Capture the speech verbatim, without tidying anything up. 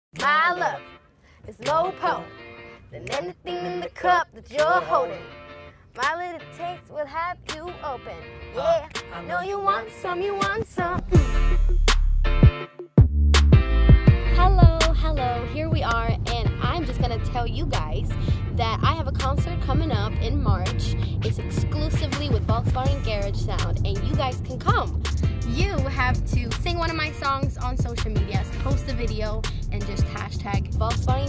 My love is more potent than anything in the cup that you're holding. My little taste will have you open. Yeah, I know you want some, you want some. Hello, hello, here we are, and I'm just gonna tell you guys that I have a concert coming up in March. It's exclusively with Volkswagen Garage Sound, and you guys can come. You have to sing one of my songs on social media, post a video, and just hashtag Volkswagen